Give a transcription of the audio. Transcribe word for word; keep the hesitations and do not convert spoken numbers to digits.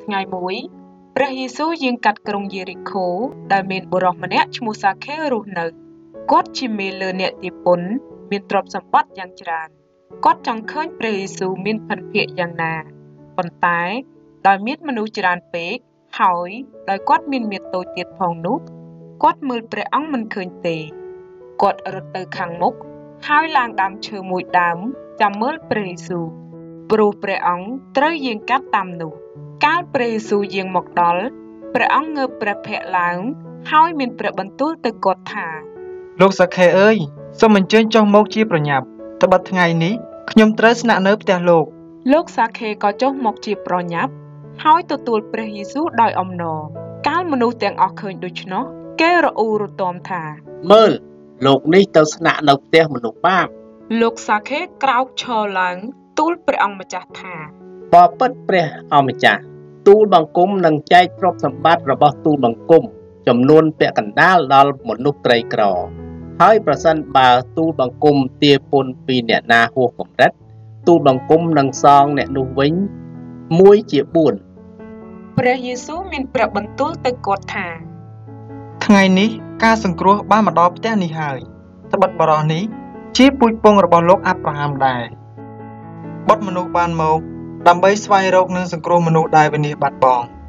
ថ្ងៃមួយព្រះយេស៊ូវយាងកាត់ក្រុងយេរីកូដែលមានបុរសម្នាក់ឈ្មោះសាខេរស់នៅគាត់ជាមេលើអ្នកទាពន្ធមានទ្រព្យសម្បត្តិយ៉ាងច្រើនគាត់ចង់ឃើញព្រះយេស៊ូវមានភិនភាគយ៉ាងណាប៉ុន្តែដោយមានមនុស្សច្រើនពេកហើយដោយគាត់មានមាឌតូចទៀតផងនោះគាត់មើលព្រះអង្គមិនឃើញទេគាត់រត់ទៅខាងមុខហើយឡើងដើមឈើមួយដើមចាំមើលព្រះយេស៊ូវព្រោះព្រះអង្គត្រូវយាងកាត់តាមនោះកាលព្រះយេស៊ូវយាងមកដល់ព្រះអង្គងើបព្រះភ័ក្ត្រឡើងហើយមានព្រះបន្ទូលទៅគាត់ថាលោកសាខេអើយសូមអញ្ជើញចុះមកជាប្រញាប់ត្បិតថ្ងៃនេះខ្ញុំត្រូវស្នាក់នៅផ្ទះលោកលោកសាខេក៏ចុះមកជាប្រញាប់ហើយទទួលព្រះយេស៊ូវដោយអំណរកាលមនុស្សទាំងអស់ឃើញដូច្នោះគេរអ៊ូរទាំថាមើលលោកនេះទៅស្នាក់នៅផ្ទះមនុស្សបាបលោកសាខេក្រោកឈរឡើងទូលព្រះអង្គម្ចាស់ថាបបិទ្ធព្រះអង្គម្ចាស់ទូលបង្គំនឹងចែកទ្រព្យសម្បត្តិរបស់ទូលបង្គំចំនួនពាក់កណ្ដាលដល់មនុស្សក្រីក្រហើយប្រសិនបើទូលបង្គំទារពន្ធពីអ្នកណាហួសកម្រិតទូលបង្គំនឹងសងអ្នកនោះវិញមួយជាបួនព្រះយេស៊ូវមានព្រះបន្ទូលទៅគាត់ថាថ្ងៃនេះការសង្គ្រោះបានមកដល់ផ្ទះនេះហើយត្បិតបរិសនេះជាពូជពងរបស់លោកអាប់រ៉ាហាំដែរបុត្រមនុស្សបានមកដើម្បីស្វែងរកនិងសង្គ្រោះមនុស្សដែលវិនាសបាត់បង់